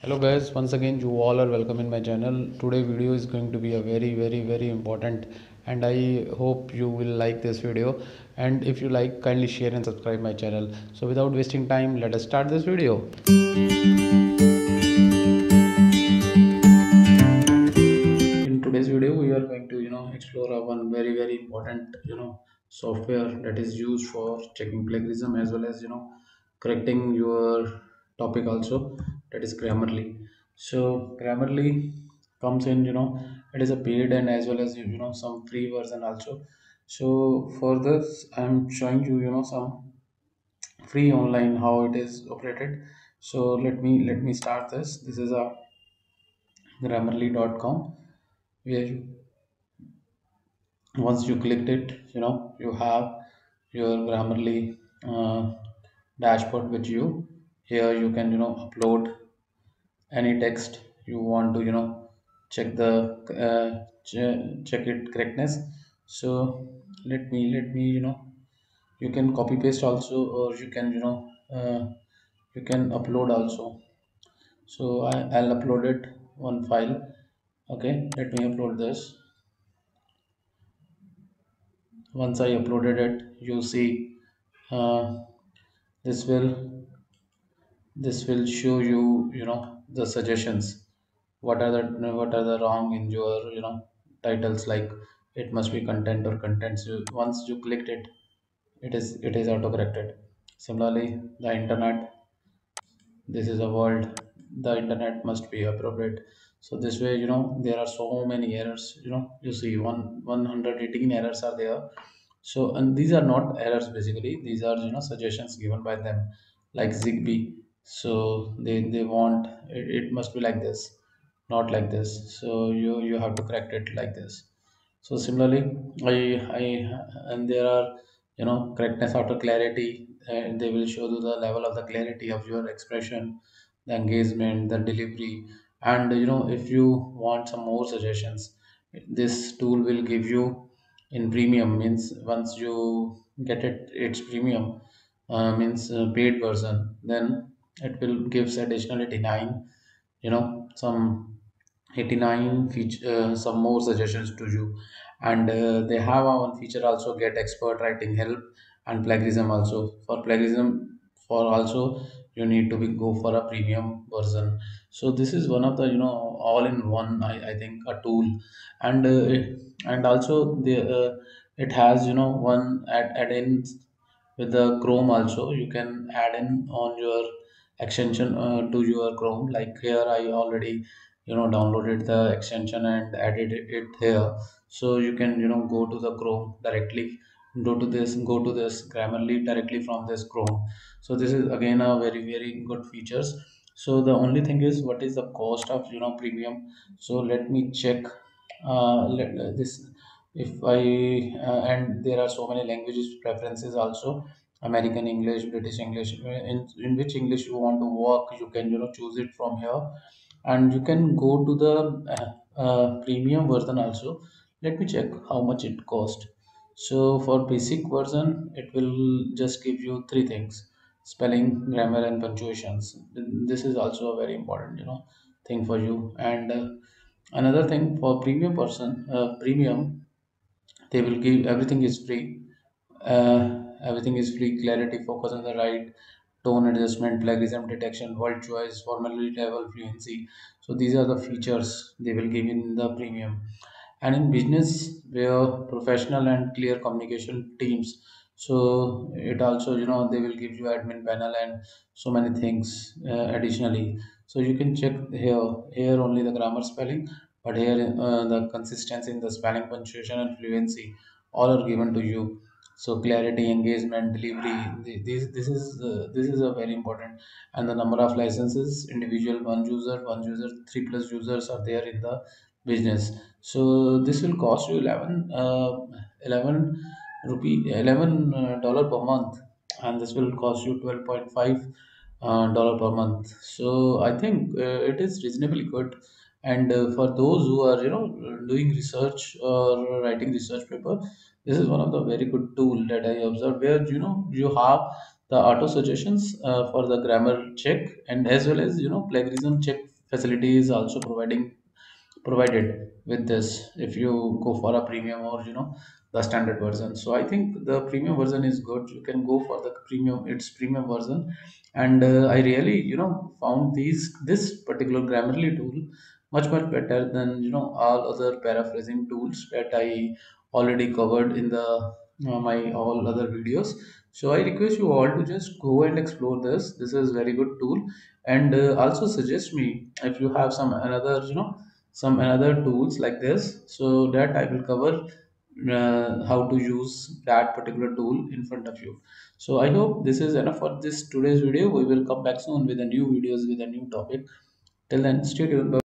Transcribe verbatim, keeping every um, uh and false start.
Hello guys, once again you all are welcome in my channel. Today video is going to be a very very very important, and I hope you will like this video, and if you like, kindly share and subscribe my channel. So without wasting time, let us start this video. In today's video we are going to you know explore a one very very important you know software that is used for checking plagiarism as well as you know correcting your topic also, that is Grammarly. So Grammarly comes in, you know it is a paid and as well as you you know some free version also. So for this I'm showing you you know some free online how it is operated. So let me let me start this. This is a grammarly dot com, where you, once you clicked it, you know you have your Grammarly uh, dashboard with you. Here you can you know upload any text you want to you know check the uh, ch- check it correctness. So let me let me you know you can copy paste also, or you can you know uh, you can upload also. So I, I'll upload it one file. Okay, let me upload this. Once I uploaded it, you see uh, this will this will show you you know the suggestions. What are the what are the wrong in your you know titles, like it must be content or contents. You, once you clicked it, it is it is auto corrected. Similarly, the internet, this is a world, the internet must be appropriate. So this way, you know there are so many errors. You know you see one 118 errors are there. So, and these are not errors, basically these are you know suggestions given by them, like Zigbee. So they they want it, it must be like this, not like this. So you you have to correct it like this. So similarly, i i and there are you know correctness after clarity, and they will show you the level of the clarity of your expression, the engagement, the delivery. And you know if you want some more suggestions, this tool will give you in premium. Means once you get it, its premium uh, means uh, paid version, then it will gives additional eighty-nine, you know some eighty-nine feature, uh, some more suggestions to you. And uh, they have a one feature also, get expert writing help and plagiarism also. For plagiarism, for also you need to be go for a premium version. So this is one of the you know all in one, i, I think, a tool. And uh, it- and also the uh, it has you know one add add-in with the Chrome also. You can add in on your extension uh, to your Chrome. Like here I already you know downloaded the extension and added it it here. So you can you know go to the Chrome directly, go to this go to this Grammarly directly from this Chrome. So this is again a very very good features. So the only thing is, what is the cost of you know premium? So let me check. uh, let, uh, this if I uh, and there are so many languages preferences also: American English, British English. In, in which English you want to work, you can you know choose it from here. And you can go to the uh, uh, premium version also. Let me check how much it cost. So for basic version, it will just give you three things: spelling, grammar, and punctuations. This is also a very important you know thing for you. And uh, another thing, for premium person, uh, premium, they will give everything is free. uh, Everything is free: clarity, focus on the right, tone adjustment, plagiarism detection, word choice, formality level, fluency. So these are the features they will give in the premium. And in business, where professional and clear communication teams, so it also you know they will give you admin panel and so many things uh, additionally. So you can check here here only the grammar, spelling, but here uh, the consistency in the spelling, punctuation, and fluency, all are given to you. So clarity, engagement, delivery, th- this this is uh, this is a very important. And the number of licenses: individual one user, one user, three plus users are there in the business. So this will cost you eleven uh, eleven rupee eleven uh, dollar per month, and this will cost you twelve point five uh, dollar per month. So I think uh, it is reasonably good. And uh, for those who are you know doing research or writing research paper, this is one of the very good tool that I observed, where you know you have the auto suggestions uh, for the grammar check, and as well as you know plagiarism check facility is also providing provided with this if you go for a premium or you know the standard version. So I think the premium version is good. You can go for the premium, its premium version. And uh, I really you know found these this particular grammarly tool much much better than you know all other paraphrasing tools that I already covered in the uh, my all other videos. So I request you all to just go and explore this. This is very good tool. And uh, also suggest me if you have some another you know some another tools like this, so that I will cover uh, how to use that particular tool in front of you. So I hope this is enough for this today's video. We will come back soon with a new videos with a new topic. Till then, stay tuned.